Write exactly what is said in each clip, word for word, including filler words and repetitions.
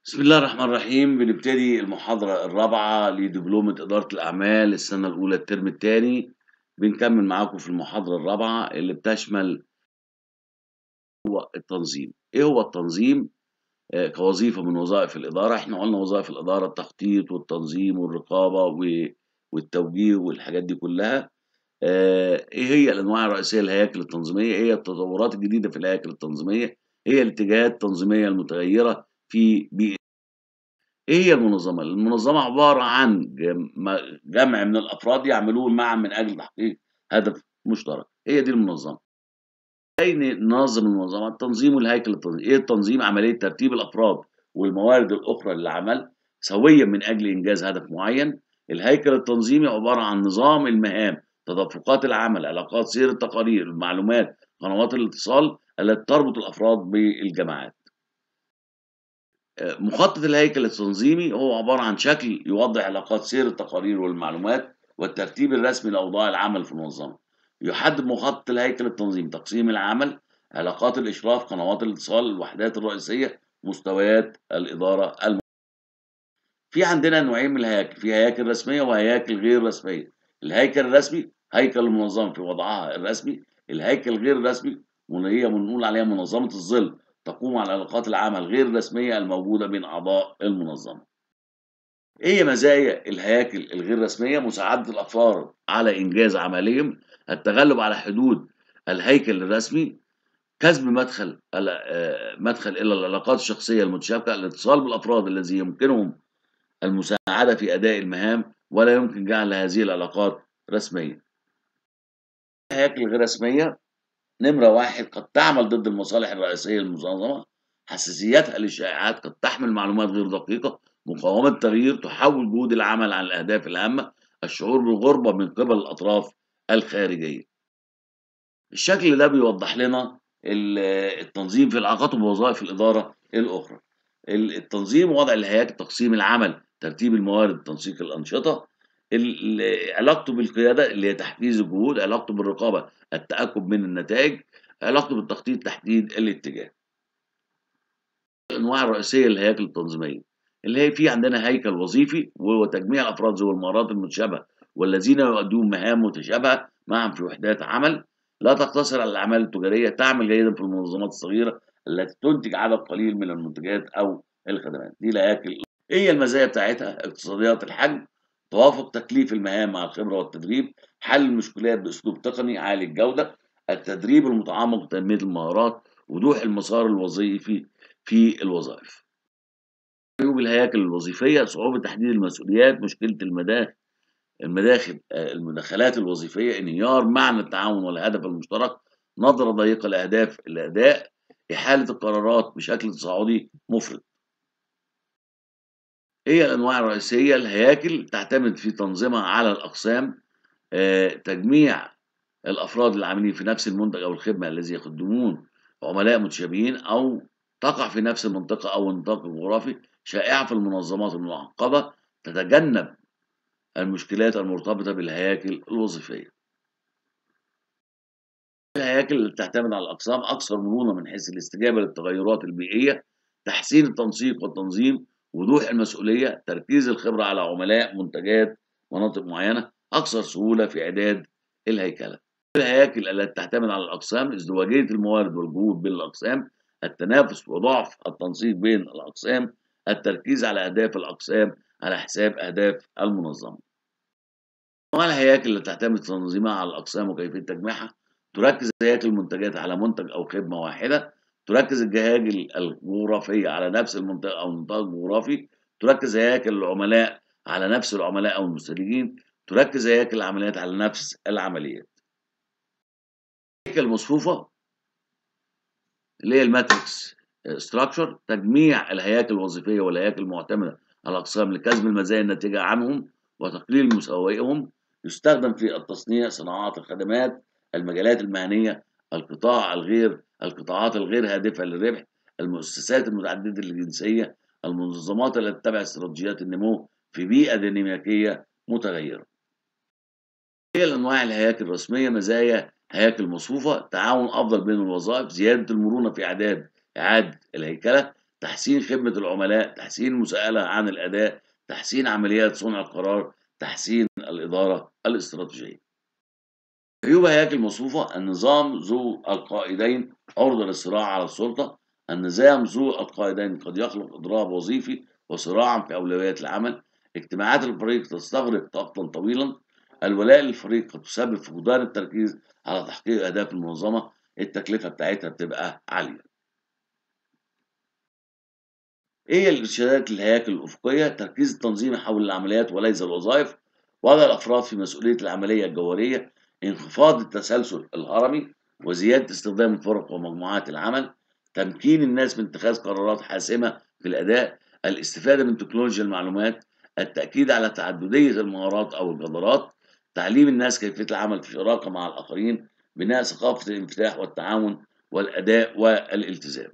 بسم الله الرحمن الرحيم. بنبتدي المحاضرة الرابعة لدبلومة إدارة الأعمال السنة الأولى الترم الثاني. بنكمل معاكم في المحاضرة الرابعة اللي بتشمل هو التنظيم. إيه هو التنظيم؟ آه، كوظيفة من وظائف الإدارة. إحنا قلنا وظائف الإدارة التخطيط والتنظيم والرقابة و- والتوجيه والحاجات دي كلها. آه، إيه هي الأنواع الرئيسية للهياكل التنظيمية؟ إيه هي التطورات الجديدة في الهياكل التنظيمية؟ إيه هي الاتجاهات التنظيمية المتغيرة في بيئة؟ إيه هي المنظمة؟ المنظمة عبارة عن جم جمع من الأفراد يعملون معًا من أجل تحقيق هدف مشترك، هي دي المنظمة. إزاي ن ننظم المنظمة؟ التنظيم والهيكل التنظيمي. إيه التنظيم؟ عملية ترتيب الأفراد والموارد الأخرى للعمل سويًا من أجل إنجاز هدف معين. الهيكل التنظيمي عبارة عن نظام المهام، تدفقات العمل، علاقات سير التقارير، المعلومات، قنوات الاتصال التي تربط الأفراد بالجماعات. آآ مخطط الهيكل التنظيمي هو عبارة عن شكل يوضح علاقات سير التقارير والمعلومات والترتيب الرسمي لأوضاع العمل في المنظمة. يحدد مخطط الهيكل التنظيمي تقسيم العمل، علاقات الإشراف، قنوات الاتصال، الوحدات الرئيسية، مستويات الإدارة الم في عندنا نوعين من الهياكل، في هياكل رسمية وهياكل غير رسمية. الهيكل الرسمي هيكل المنظمة في وضعها الرسمي. الهيكل الغير الرسمي واللي هي بنقول عليها منظمة الظل، تقوم على علاقات العمل غير الرسمية الموجودة بين أعضاء المنظمة. إيه هي مزايا الهياكل الغير رسمية؟ مساعدة الأفراد على إنجاز عملهم، التغلب على حدود الهيكل الرسمي، كسب مدخل ال آآ مدخل إلى العلاقات الشخصية المتشابكة، الاتصال بالأفراد الذي يمكنهم المساعدة في أداء المهام ولا يمكن جعل هذه العلاقات رسمية. الهياكل الغير رسمية نمرة واحد قد تعمل ضد المصالح الرئيسية للمنظمة، حساسيتها للشائعات، قد تحمل معلومات غير دقيقة، مقاومة التغيير، تحول جهود العمل عن الأهداف الهامة، الشعور بالغربة من قبل الأطراف الخارجية. الشكل ده بيوضح لنا ال التنظيم في العلاقات ووظائف الإدارة الأخرى. ال التنظيم وضع الهياكل، تقسيم العمل، ترتيب الموارد، تنسيق الأنشطة. ال علاقته بالقيادة اللي هي تحفيز الجهود، علاقته بالرقابة التأكد من النتائج، علاقته بالتخطيط تحديد الاتجاه. الأنواع الرئيسية للهياكل التنظيمية، اللي هي في عندنا هيكل وظيفي وهو تجميع الأفراد ذوي المهارات المتشابهة والذين يؤدون مهام متشابهة معًا في وحدات عمل، لا تقتصر على الأعمال التجارية، تعمل جيدًا في المنظمات الصغيرة التي تنتج عدد قليل من المنتجات أو الخدمات. دي الهياكل. إيه هي المزايا بتاعتها؟ اقتصاديات الحجم، توافق تكليف المهام مع الخبرة والتدريب، حل المشكلات بأسلوب تقني عالي الجودة، التدريب المتعمق وتنمية المهارات، وضوح المسار الوظيفي في الوظائف. عيوب الهياكل الوظيفية: صعوبة تحديد المسؤوليات، مشكلة المدا المداخل آآ المداخلات الوظيفية، انهيار معنى التعاون والهدف المشترك، نظرة ضيقة لأهداف الأداء، إحالة القرارات بشكل تصاعدي مفرط. إيه هي الأنواع الرئيسية؟ الهياكل تعتمد في تنظيمها على الأقسام، آآ تجميع الأفراد العاملين في نفس المنتج أو الخدمة الذي يخدمون عملاء متشابهين أو تقع في نفس المنطقة أو النطاق الجغرافي، شائعة في المنظمات المعقدة، تتجنب المشكلات المرتبطة بالهياكل الوظيفية. الهياكل اللي بتعتمد على الأقسام أكثر مرونة من حيث الاستجابة للتغيرات البيئية، تحسين التنسيق والتنظيم، وضوح المسؤولية، تركيز الخبرة على عملاء، منتجات، مناطق معينة، أكثر سهولة في إعداد الهيكلة. الهياكل التي تعتمد على الأقسام: ازدواجية الموارد والجهود بين الأقسام، التنافس وضعف التنسيق بين الأقسام، التركيز على أهداف الأقسام على حساب أهداف المنظمة. أنواع الهياكل اللي تعتمد تنظيمها على الأقسام وكيفية تجميعها: تركز هياكل المنتجات على منتج أو خدمة واحدة، تركز الهياكل الجغرافية على نفس المنطقة أو النطاق الجغرافي، تركز هياكل العملاء على نفس العملاء أو المستهلكين، تركز هياكل العمليات على نفس العمليات. الهيكل المصفوفة اللي هي الماتريكس structure، تجميع الهياكل الوظيفية والهياكل المعتمدة على الأقسام لكسب المزايا الناتجة عنهم وتقليل مساوئهم. يستخدم في التصنيع، صناعات الخدمات، المجالات المهنية، القطاع الغير القطاعات الغير هادفة للربح، المؤسسات المتعددة الجنسية، المنظمات التي تتبع استراتيجيات النمو في بيئة ديناميكية متغيرة. هي الأنواع الهياكل الرسمية: مزايا هياكل مصفوفة، تعاون أفضل بين الوظائف، زيادة المرونة في إعداد إعادة الهيكلة، تحسين خدمة العملاء، تحسين المساءلة عن الأداء، تحسين عمليات صنع القرار، تحسين الإدارة الاستراتيجية. عيوب هياكل مصفوفة: النظام ذو القائدين عرضة للصراع على السلطة. النظام ذو القائدين قد يخلق إضراب وظيفي وصراعا في أولويات العمل. اجتماعات الفريق تستغرق وقتا طويلا. الولاء للفريق قد تسبب فقدان التركيز على تحقيق أهداف المنظمة. التكلفة بتاعتها بتبقى عالية. إيه هي الإرشادات للهياكل الأفقية؟ تركيز التنظيم حول العمليات وليس الوظائف. وضع الأفراد في مسؤولية العملية الجوهرية. انخفاض التسلسل الهرمي وزيادة استخدام الفرق ومجموعات العمل. تمكين الناس من اتخاذ قرارات حاسمة في الأداء. الاستفادة من تكنولوجيا المعلومات. التأكيد على تعددية المهارات أو الجدارات. تعليم الناس كيفية العمل في شراكة مع الآخرين. بناء ثقافة الانفتاح والتعاون والأداء والالتزام.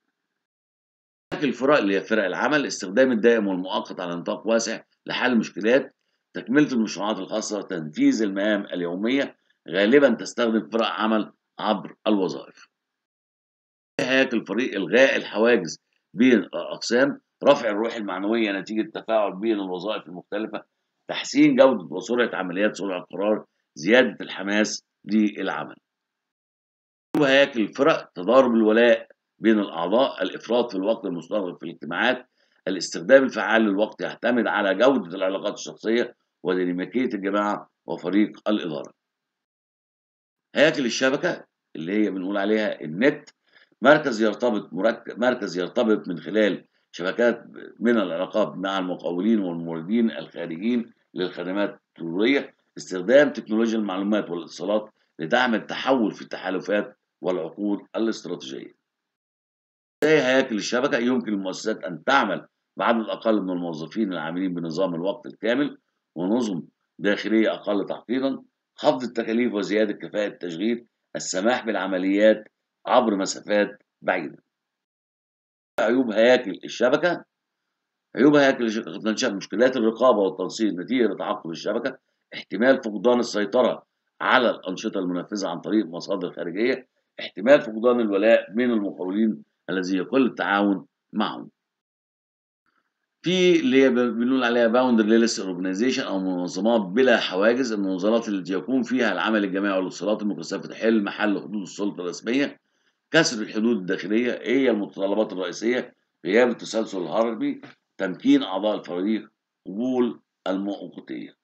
الفرق اللي هي فرق العمل: استخدام الدائم والمؤقت على نطاق واسع لحل المشكلات. تكملة المشروعات الخاصة. تنفيذ المهام اليومية. غالبا تستخدم فرق عمل عبر الوظائف. هياكل الفريق: إلغاء الحواجز بين الأقسام. رفع الروح المعنوية نتيجة التفاعل بين الوظائف المختلفة. تحسين جودة وسرعة عمليات صنع القرار. زيادة الحماس للعمل. هياكل الفرق: تضارب الولاء بين الأعضاء. الإفراط في الوقت المستغرق في الاجتماعات. الاستخدام الفعال للوقت يعتمد على جودة العلاقات الشخصية وديناميكية الجماعة وفريق الإدارة. هياكل الشبكة اللي هي بنقول عليها النت: مركز يرتبط مركز مركز يرتبط من خلال شبكات من العلاقات مع المقاولين والموردين الخارجين للخدمات الضرورية. استخدام تكنولوجيا المعلومات والاتصالات لدعم التحول في التحالفات والعقود الاستراتيجية. زي هياكل الشبكة: يمكن للمؤسسات أن تعمل بعدد أقل من الموظفين العاملين بنظام الوقت الكامل ونظم داخلية أقل تعقيدا. خفض التكاليف وزيادة كفاءة التشغيل. السماح بالعمليات عبر مسافات بعيدة. عيوب هياكل الشبكة: عيوب هياكل الشبكة: قد تنشأ مشكلات الرقابة والتنسيق نتيجة تعقد الشبكة. احتمال فقدان السيطرة على الأنشطة المنفذة عن طريق مصادر خارجية. احتمال فقدان الولاء من المقاولين الذي يقل التعاون معهم. في اللي هي بنقول عليها باوندرليس اورجانيزيشن او منظمات بلا حواجز: المنظمات التي يكون فيها العمل الجماعي والاتصالات المكثفه تحل محل حدود السلطه الرسميه. كسر الحدود الداخليه. ايه هي المتطلبات الرئيسيه؟ غياب التسلسل الهرمي. تمكين اعضاء الفريق. قبول المؤقتيه.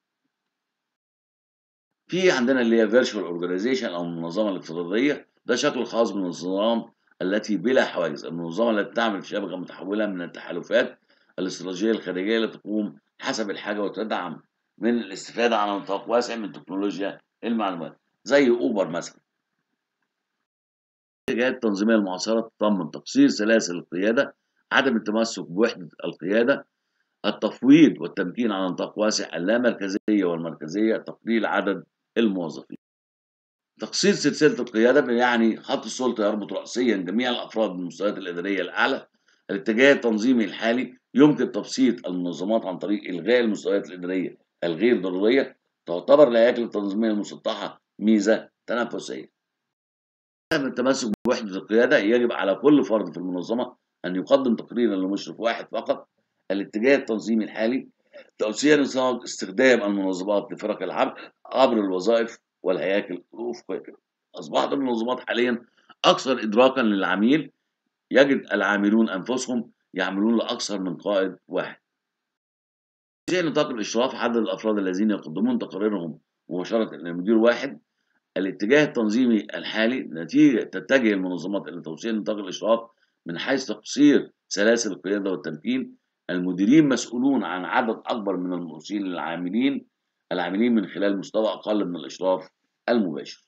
في عندنا اللي هي فيرتشوال اورجانيزيشن او المنظمه الافتراضيه. ده شكل خاص من النظام التي بلا حواجز. المنظمه التي تعمل في شبكه متحوله من التحالفات الاستراتيجيه الخارجيه التي تقوم حسب الحاجه وتدعم من الاستفاده على نطاق واسع من تكنولوجيا المعلومات زي اوبر مثلا. الاتجاهات التنظيميه المعاصره تتضمن تقصير سلاسل القياده. عدم التمسك بوحده القياده. التفويض والتمكين على نطاق واسع. اللامركزيه والمركزيه. تقليل عدد الموظفين. تقسيم سلسلة القيادة يعني خط السلطة يربط رأسيا جميع الأفراد بالمستويات الإدارية الأعلى. الاتجاه التنظيمي الحالي: يمكن تبسيط المنظمات عن طريق إلغاء المستويات الإدارية الغير ضرورية. تعتبر الهياكل التنظيمية المسطحة ميزة تنافسية. من التمسك بوحدة القيادة: يجب على كل فرد في المنظمة أن يقدم تقريرا لمشرف واحد فقط. الاتجاه التنظيمي الحالي: توسيع نظام استخدام المنظمات لفرق العمل عبر الوظائف والهياكل الأفقية. أصبحت المنظمات حاليا أكثر إدراكا للعميل. يجد العاملون أنفسهم يعملون لأكثر من قائد واحد. توسيع نطاق الإشراف: عدد الأفراد الذين يقدمون تقاريرهم مباشرة إلى مدير واحد. الاتجاه التنظيمي الحالي: نتيجة تتجه المنظمات إلى توسيع نطاق الإشراف من حيث تقصير سلاسل القيادة والتمكين. المديرين مسؤولون عن عدد أكبر من المرؤوسين للعاملين العاملين من خلال مستوى أقل من الإشراف المباشر.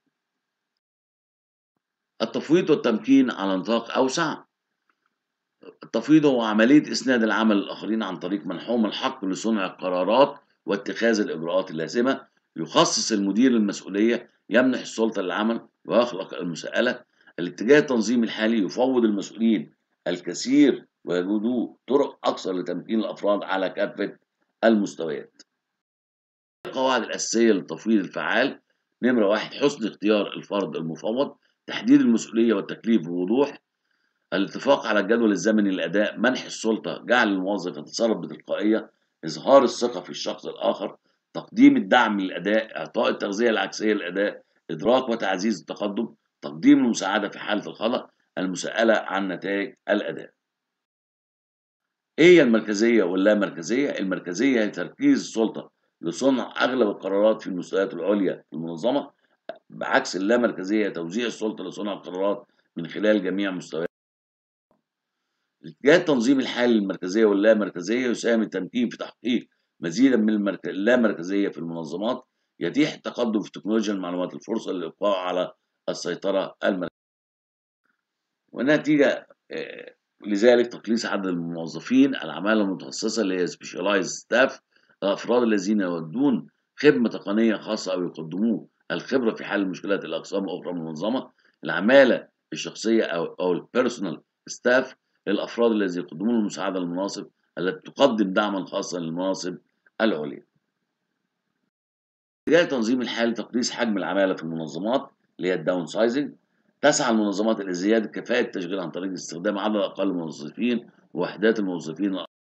التفويض والتمكين على نطاق أوسع: التفويض هو عملية إسناد العمل للآخرين عن طريق منحهم الحق لصنع القرارات واتخاذ الإجراءات اللازمة. يخصص المدير المسؤولية. يمنح السلطة للعمل ويخلق المساءلة. الاتجاه التنظيمي الحالي: يفوض المسؤولين الكثير ويجدوا طرق أكثر لتمكين الأفراد على كافة المستويات. القواعد الأساسية للتفويض الفعال: نمرة واحد: حسن اختيار الفرد المفوض. تحديد المسؤولية والتكليف بوضوح. الاتفاق على الجدول الزمني للأداء، منح السلطة، جعل الموظف يتصرف بتلقائية، إظهار الثقة في الشخص الآخر، تقديم الدعم للأداء، إعطاء التغذية العكسية للأداء، إدراك وتعزيز التقدم، تقديم المساعدة في حالة الخطأ، المساءلة عن نتائج الأداء. إيه هي المركزية واللامركزية؟ المركزية هي تركيز السلطة لصنع أغلب القرارات في المستويات العليا في المنظمة، بعكس اللامركزية توزيع السلطة لصنع القرارات من خلال جميع مستويات. الاتجاه التنظيمي الحالي للمركزية واللامركزية يساهم التمكين في تحقيق مزيدا من المرك... اللامركزية في المنظمات، يتيح التقدم في تكنولوجيا المعلومات، الفرصة للإبقاء على السيطرة المركزية. ونتيجة آه، لذلك تقليص عدد الموظفين، العمالة المتخصصة اللي هي specialized staff، الأفراد الذين يودون خدمة تقنية خاصة أو يقدمون الخبرة في حل مشكلات الأقسام أخرى من المنظمة، العمالة الشخصية أو أو البيرسونال ستاف، الأفراد الذين يقدمون المساعدة للمناصب التي تقدم دعما خاصا للمناصب العليا. اتجاه التنظيم الحالي تقليص حجم العمالة في المنظمات اللي هي الداون سايزنج، تسعى المنظمات إلى زيادة كفاءة التشغيل عن طريق استخدام عدد أقل من الموظفين ووحدات الموظفين